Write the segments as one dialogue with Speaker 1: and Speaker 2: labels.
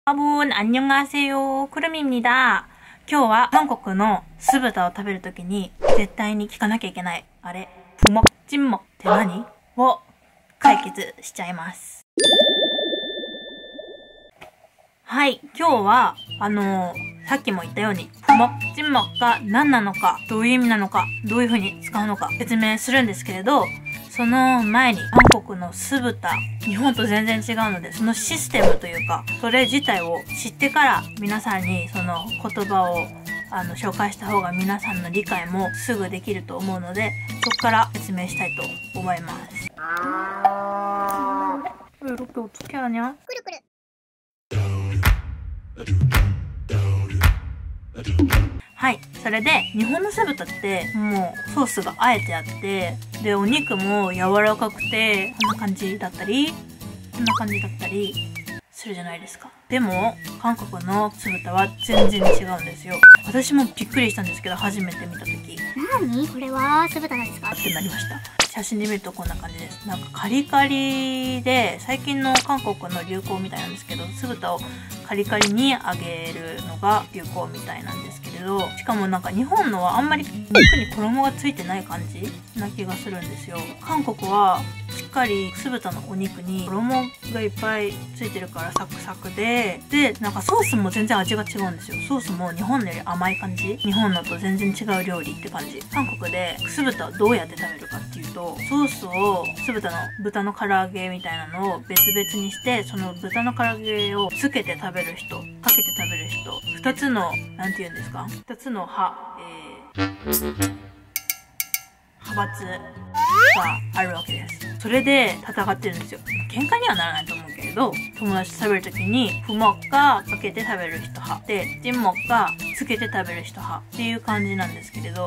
Speaker 1: 여러분 안녕하세요. 쿠름입니다. 今日は韓国の酢豚を食べるときに絶対に聞かなきゃいけないあれ、부먹찐먹って何を解決しちゃいます。はい、今日はさっきも言ったように부먹찐먹が何なのか、どういう意味なのか、どういう風に使うのか説明するんですけれど、その前に韓国の酢豚、日本と全然違うので、そのシステムというか、それ自体を知ってから皆さんにその言葉を紹介した方が皆さんの理解もすぐできると思うので、そこから説明したいと思います。이렇게 어떻게 하냐? 꾸르꾸르. はい。それで、日本の酢豚って、もう、ソースがあえてあって、で、お肉も柔らかくて、こんな感じだったり、こんな感じだったり、するじゃないですか。でも、韓国の酢豚は全然違うんですよ。私もびっくりしたんですけど、初めて見たとき。
Speaker 2: 何これは酢豚なんですか
Speaker 1: ってなりました。写真で見るとこんな感じです。なんかカリカリで、最近の韓国の流行みたいなんですけど、酢豚をカリカリに揚げるのが流行みたいなんですけれど、しかもなんか日本のはあんまり肉に衣がついてない感じな気がするんですよ。韓国はしっかり酢豚のお肉に衣がいっぱいついてるからサクサクで、なんかソースも全然味が違うんですよ。ソースも日本より甘い感じ。日本のと全然違う料理って感じ。韓国で酢豚をどうやって食べるかっていうと、ソースを酢豚の唐揚げみたいなのを別々にして、その豚の唐揚げをつけて食べる人、かけて食べる人、二つの、なんて言うんですか、二つの派閥があるわけです。それで戦ってるんですよ。喧嘩にはならないと思うけれど、友達と食べるときに、부먹がかけて食べる人派で、찐먹がつけて食べる人派っていう感じなんですけれど、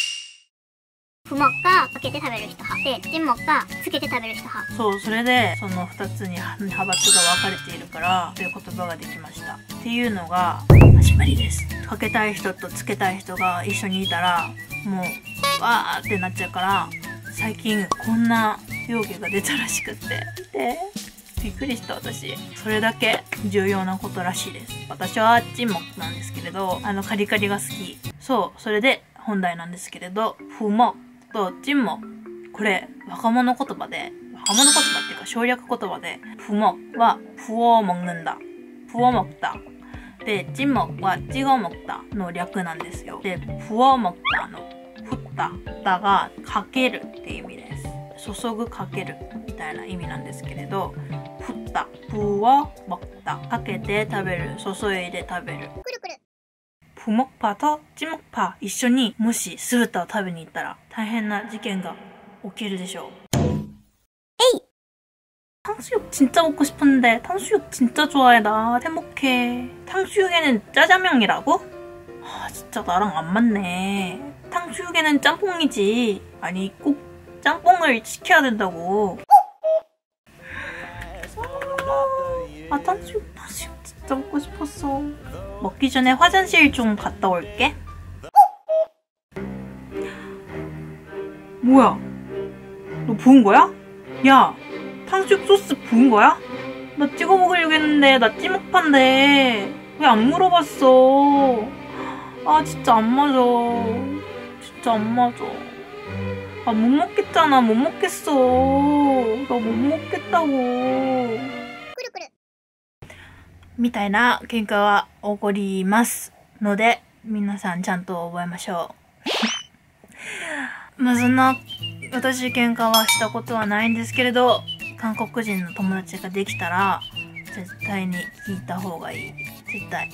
Speaker 2: 부먹がかけて食べる人派で、찐먹がつけて食べる人派。
Speaker 1: そう、それでその2つに派閥が分かれているからという言葉ができました。っていうのが始まりです。かけたい人とつけたい人が一緒にいたら、もうわーってなっちゃうから、最近こんな容疑が出たらしくって、でびっくりした私。それだけ重要なことらしいです。私は찐먹なんですけれど、カリカリが好き。そう、それで本題なんですけれど、부먹と찐먹、これ若者言葉っていうか省略言葉で、부먹は부어 먹는다、부어 먹다で、찐먹は찍어 먹다の略なんですよ。で、부어 먹다の振ったがかけるって意味です。注ぐ、かけるみたいな意味なんですけれど、振った、부어 먹다、かけて食べる、注いで食べる。부먹파と찐먹파一緒にもし酢豚を食べに行ったら大変な事件が起きるでしょう。탕수육 진짜 먹고 싶었는데 탕수육 진짜 좋아해. 나 행복해. 탕수육에는 짜장면이라고? 아 진짜 나랑 안 맞네. 탕수육에는 짬뽕이지. 아니 꼭 짬뽕을 시켜야 된다고. 아 탕수육 진짜 먹고 싶었어. 먹기 전에 화장실 좀 갔다 올게. 뭐야? 너 부은 거야? 야, 탕수육 소스 부은 거야? 나 찍어 먹으려고 했는데 나 찐먹파인데 왜 안 물어봤어? 아 진짜 안 맞아. 진짜 안 맞아. 아 못 먹겠잖아. 못 먹겠어. 나 못 먹겠다고. みたいな喧嘩が起こりますので、皆さんちゃんと覚えましょう。まあそんな、私喧嘩はしたことはないんですけれど、韓国人の友達ができたら、絶対に聞いた方がいい。絶対。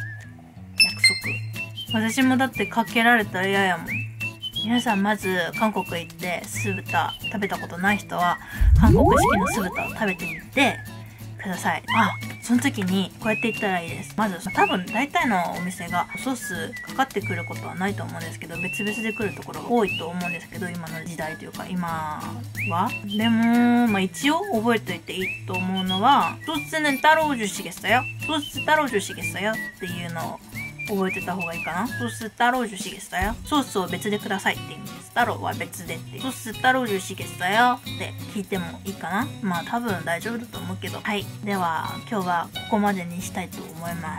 Speaker 1: 約束。私もだってかけられたら嫌やもん。皆さんまず韓国行って酢豚食べたことない人は、韓国式の酢豚を食べてみてください。その時にこうやって言ったらいいです。まず多分大体のお店がソースかかってくることはないと思うんですけど、別々で来るところが多いと思うんですけど、今の時代というか今は。でも一応覚えておいていいと思うのは、ソース는따로주시겠어요？ソース따로주시겠어요？っていうのを覚えてた方がいいかな。ソース따로 주시겠어요？ソースを別でくださいって意味です。따로は別でって。ソース따로 주시겠어요？って聞いてもいいかな。まあ多分大丈夫だと思うけど。はい。では今日はここまでにしたいと思います。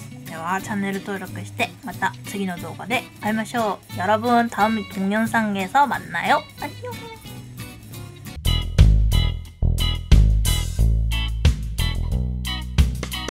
Speaker 1: ではチャンネル登録してまた次の動画で会いましょう。여러분 다음 동영상에서 만나요. 안녕.